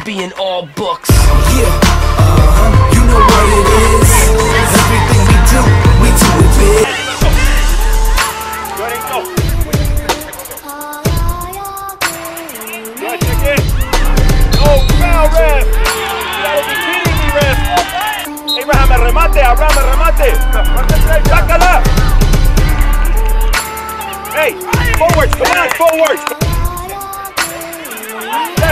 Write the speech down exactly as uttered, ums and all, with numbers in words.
be in all books. Yeah, uh-huh, you know what it is. Everything we do, we do it big. Go ahead and go. Go ahead, check in. Oh, foul, ref. You gotta be kidding me, ref. Abraham, remate, Abraham, remate. Sácala. Hey, forwards, come on, forwards.